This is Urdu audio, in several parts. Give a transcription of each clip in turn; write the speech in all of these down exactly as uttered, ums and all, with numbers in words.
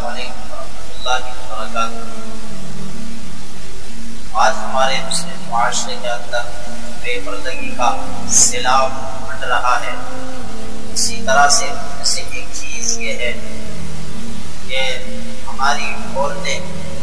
علیکم ورحمۃ اللہ وبرکاتہ۔ آج ہمارے مسلم معاشرے کے اندر بے پردگی کا سیلاب بڑھ رہا ہے۔ اسی طرح سے سے ایک چیز یہ ہے کہ ہماری عورتیں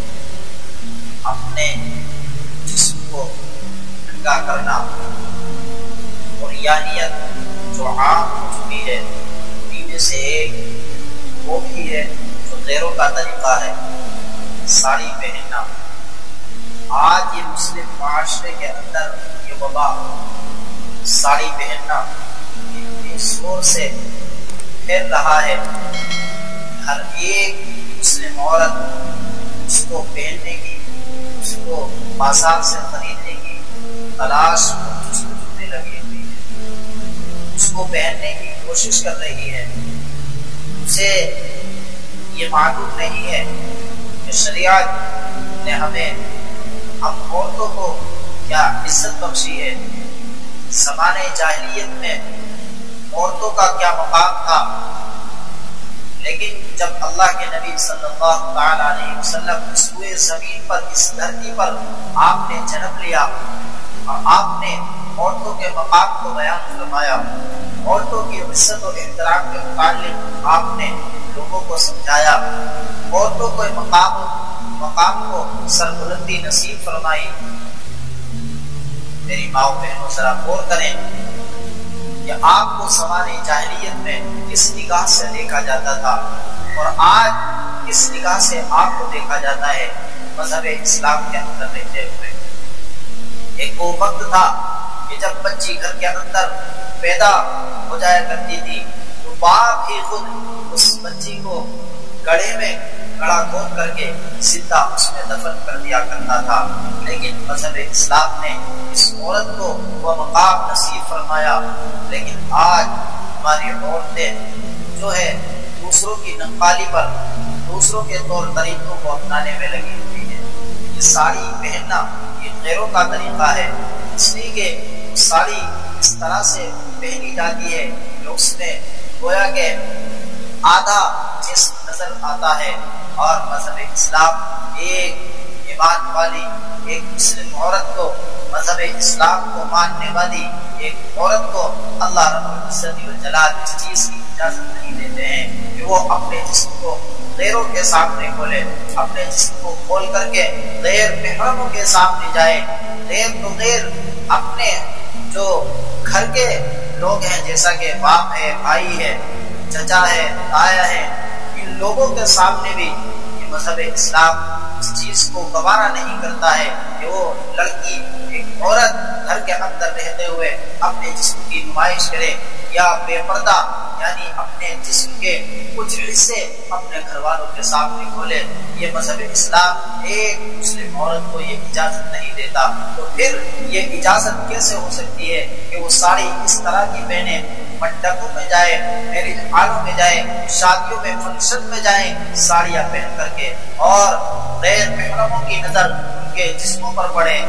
اپنے جسم کو ننگا کرنا اور یانیت جو عام ہو چکی ہے ان میں سے ایک وہ بھی ہے جو غیروں کا طریقہ ہے، ساڑی پہننا۔ آج یہ مسلم معاشرے کے اندر یہ وبا ساڑی پہننا اتنی زور سے پھیل رہا ہے، ہر ایک مسلم عورت اس کو پہننے کی، اس کو بازار سے خریدنے کی تلاش میں لگی ہوئی ہے، اس کو پہننے کی کوشش کر رہی ہے۔ اسے یہ معلوم نہیں ہے کہ شریعت نے ہمیں ہم عورتوں کو کیا عزت بخشی ہے۔ زمانے جاہلیت میں عورتوں کا کیا مقام تھا، لیکن جب اللہ کے نبی صلی اللہ تعالی علیہ وسلم اس ہوئے زمین پر، اس دھرتی پر آپ نے جنم لیا اور آپ نے عورتوں کے مقام کو بیان فرمایا، عورتوں کی عزت و احترام کے متعلق آپ نے لوگوں کو سمجھایا، عورتوں کو مقام مقام کو سربلندی نصیب فرمائی۔ میری ماؤں بہنوں ذرا غور کریں کہ آپ کو زمانے جاہلیت میں کس نگاہ سے دیکھا جاتا تھا اور آج کس نگاہ سے آپ کو دیکھا جاتا ہے مذہب اسلام کے اندر رہتے ہوئے۔ ایک وہ وقت تھا کہ جب بچی گھر کے اندر پیدا ہو جایا کرتی تھی تو باپ ہی خود اس بچی کو گڑھے میں گڑھا کھود کر کے زندہ اس میں دفن کر دیا کرتا تھا، لیکن مذہب اسلام نے اس عورت کو وہ مقام نصیب فرمایا۔ لیکن آج ہماری عورتیں جو ہے دوسروں کی نقالی پر، دوسروں کے طور طریقوں کو اپنانے میں لگی ہوئی ہے۔ یہ ساڑی پہننا یہ غیروں کا طریقہ ہے، اس لیے کہ ساڑی اس طرح سے پہنی جاتی ہے کہ اس میں گویا کہ آدھا جسم نظر آتا ہے، اور مذہب اسلام ایک ایمان والی، ایک مسلم عورت کو، مذہب اسلام کو ماننے والی ایک عورت کو اللہ رب العزت والجلال اس چیز کی اجازت نہیں دیتے ہیں کہ وہ اپنے جسم کو غیروں کے سامنے کھولے، اپنے جسم کو کھول کر کے غیر محرموں کے سامنے جائے۔ غیر تو غیر اپنے جو گھر کے لوگ ہیں، جیسا کہ باپ ہے، بھائی ہے، چچا ہے، تایا ہے، ان لوگوں کے سامنے بھی یہ مذہب اسلام اس چیز کو گوارا نہیں کرتا ہے کہ وہ لڑکی، ایک عورت گھر کے اندر رہتے ہوئے اپنے جسم کی نمائش کرے یا بے پردہ یعنی اپنے جسم کے کچھ حصے اپنے گھر والوں کے سامنے کھولے۔ یہ مذہب اسلام ایک مسلم عورت کو یہ اجازت نہیں دیتا، تو پھر یہ اجازت کیسے ہو سکتی ہے کہ وہ ساڑی اس طرح کی پہنے، منڈپوں میں جائے، میرج ہالوں میں جائے، شادیوں میں، فنکشن میں جائیں ساڑیاں پہن کر کے، اور غیر محرموں کی نظر ان کے جسموں پر پڑے۔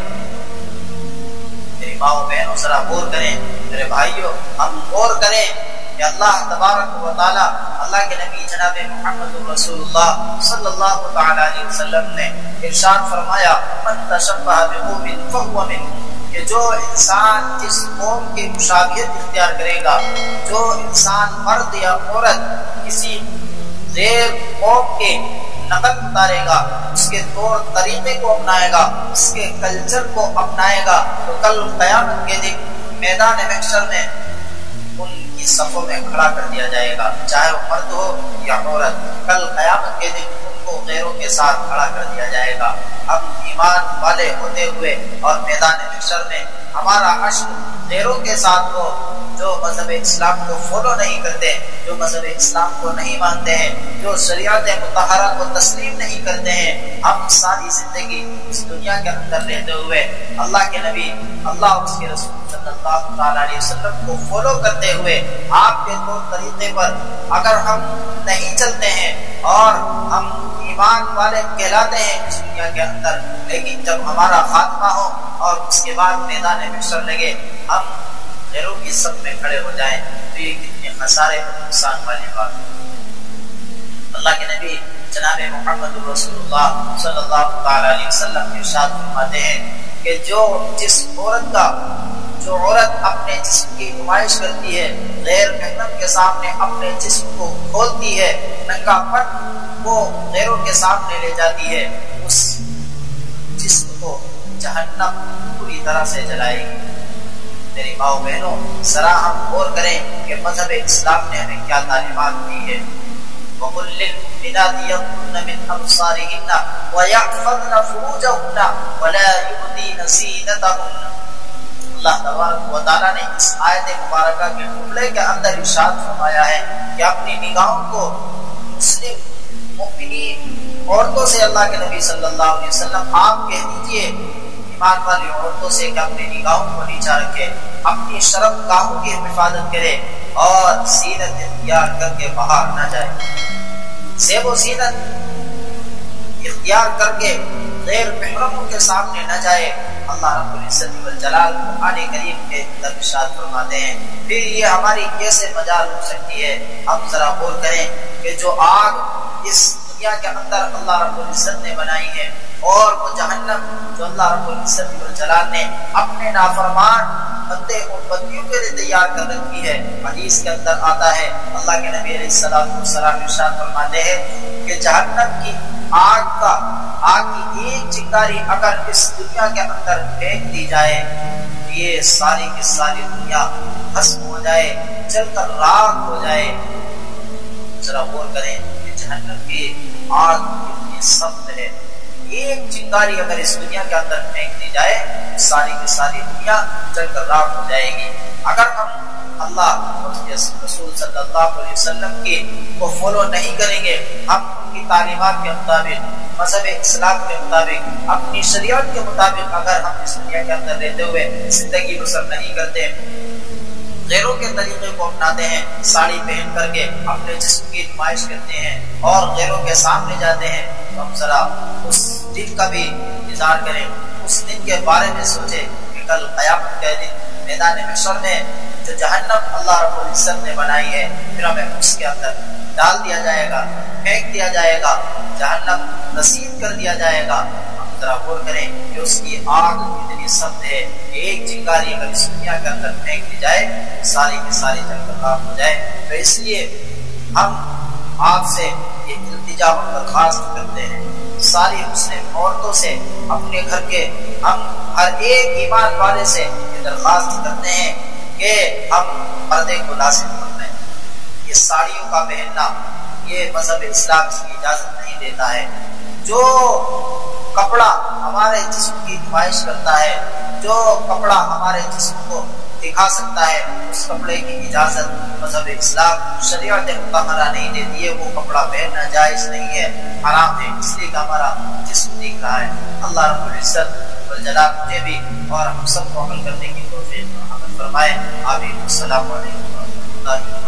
میری ماؤں بہنوں ذرا غور کریں، میرے بھائیوں ہم غور کریں کہ اللہ تبارک و تعالی، اللہ کے نبی جناب محمد رسول اللہ صلی اللہ تعالی علیہ وسلم نے ارشاد فرمایا، من تشبہ بقوم فہو منہم، کہ جو انسان جس قوم کی مشابہت اختیار کرے گا، جو انسان مرد یا عورت کسی غیر قوم کے نقل اتارے گا، اس کے طور طریقے کو اپنائے گا، اس کے کلچر کو اپنائے گا، تو کل قیامت کے دن میدان محشر میں ان کی صفوں میں کھڑا کر دیا جائے گا، چاہے وہ مرد ہو یا عورت۔ کل قیامت کے دن ان کو غیروں کے ساتھ کھڑا کر دیا جائے گا۔ ہم ایمان والے ہوتے ہوئے اور میدان محشر میں ہمارا عشق غیروں کے ساتھ ہو، جو مذہب اسلام کو فالو نہیں کرتے، جو مذہب اسلام کو نہیں مانتے ہیں، جو شریعت مطہرہ کو تسلیم نہیں کرتے ہیں، ہم ساری زندگی اس دنیا کے اندر رہتے ہوئے اللہ کے نبی، اللہ اور اس کے رسول صلی اللہ تعالی علیہ وسلم کو فالو کرتے ہوئے آپ کے طور طریقے پر اگر ہم نہیں چلتے ہیں اور ہم ایمان والے کہلاتے ہیں اس دنیا کے اندر، لیکن جب ہمارا خاتمہ ہو اور اس کے بعد میدان محشر لگے ہم غیروں کی سب میں کھڑے ہو جائیں، تو یہ کتنے خسارے اور نقصان والی بات ہے۔ اللہ کے نبی جناب محمد رسول اللہ صلی اللہ تعالی علیہ وسلم ارشاد فرماتے ہیں کہ جو جس عورت کا جو عورت اپنے جسم کی نمائش کرتی ہے، غیر محرم کے سامنے اپنے جسم کو کھولتی ہے، ننگا پن وہ غیروں کے سامنے لے جاتی ہے، اس جسم کو جہنم پوری طرح سے جلائے گی۔ میری ماؤں بہنوں، ذرا ہم غور کریں کہ مذہب اسلام نے ہمیں کیا تعلیمات دی ہے۔ وَقُلْ لِلْمُؤْمِنَاتِ يَغْضُضْنَ مِنْ أَبْصَارِهِنَّ وَيَحْفَظْنَ فُرُوجَهُنَّ وَلَا يُبْدِينَ زِينَتَهُنَّ۔ اللہ تبارک و تعالیٰ نے اس آیت مبارکہ کے جملے کے اندر ارشاد فرمایا ہے کہ اپنی نگاہوں کو مسلم مومنین عورتوں سے، اللہ کے نبی صلی اللہ علیہ وسلم آپ کہہ دیجئے ایمان والی عورتوں سے کہ اپنی نگاہوں کو نیچا رکھے، اپنی شرف گاہوں کی حفاظت کرے اور زینت اختیار کر کے باہر نہ جائے۔ زیب و زینت اختیار کر کے غیر محرموں کے سامنے نہ جائے۔ اللہ رب العزت والجلال قرآن کریم کے اندر ارشاد فرماتے ہیں۔ پھر یہ ہماری کیسے مجال ہو سکتی ہے؟ ہم ذرا غور کریں کہ جو آگ اس دنیا کے اندر اللہ رب العزت نے بنائی ہے اور وہ جہنم جو اللہ رب العزت والجلال نے اپنے نافرمان بندے اور بندیوں کے لیے تیار کر رکھی ہے، حدیث کے اندر آتا ہے، اللہ کے نبی علیہ السلام والسلام ارشاد فرماتے ہیں کہ جہنم کی آگ کا آگ کی ایک چنگاری اگر اس دنیا کے اندر پھینک دی جائے، یہ ساری کی ساری دنیا بھسم ہو جائے، جل کر راکھ ہو جائے۔ ذرا غور کریں کہ جہنم کی آگ کتنی سخت ہے۔ ایک چنگاری اگر اس دنیا کے اندر پھینک دی جائے، ساری کی ساری دنیا جل کر راکھ ہو جائے گی۔ اگر ہم اللہ اور رسول صلی اللہ علیہ وسلم کی کو فالو نہیں کریں گے، ہم ان کی تعلیمات کے مطابق، مذہب اسلام کے مطابق، اپنی شریعت کے مطابق اگر ہم اس دنیا کے اندر رہتے ہوئے زندگی بسر نہیں کرتے، غیروں کے طریقے کو اپناتے ہیں، ساڑی پہن کر کے اپنے جسم کی نمائش کرتے ہیں اور غیروں کے سامنے جاتے ہیں، تو ہم ذرا اس دن کا بھی انتظار کریں، اس دن کے بارے میں سوچیں کہ کل قیامت کا دن میدان محشر میں جو جہنم اللہ رب العزت نے بنائی ہے، پھر ہمیں اس کے اندر ڈال دیا جائے گا، پھینک دیا جائے گا، جہنم نصیب کر دیا جائے گا۔ ہم ذرا غور کریں کہ اس کی آگ کتنی سخت ہے، ایک چنگاری اگر اس دنیا کے اندر پھینک دی جائے، ساری کی ساری جل کر راکھ ہو جائے۔ تو اس لیے ہم آپ سے یہ التجا و درخواست کرتے ہیں، ساری مسلم عورتوں سے، اپنے گھر کے ہم ہر ایک ایمان والے سے یہ درخواست کرتے ہیں کہ ہم پردے کو لازم کرتے ہیں۔ یہ ساڑیوں کا پہننا، یہ مذہب اسلام اس کی اجازت نہیں دیتا ہے۔ جو کپڑا ہمارے جسم کی نمائش کرتا ہے، جو کپڑا ہمارے جسم کو دکھا سکتا ہے، اس کپڑے کی اجازت مذہب اسلام شریعت مطہرہ نہیں دیتی ہے، وہ کپڑا پہننا جائز نہیں ہے، حرام ہے، اس لیے کہ ہمارا جسم دکھ رہا ہے۔ اللہ رب العزت والجلال مجھے بھی اور ہم سب کو عمل کرنے کی توفیق عطا فرمائے۔ آمین۔ السلام علیکم ورحمۃ اللہ۔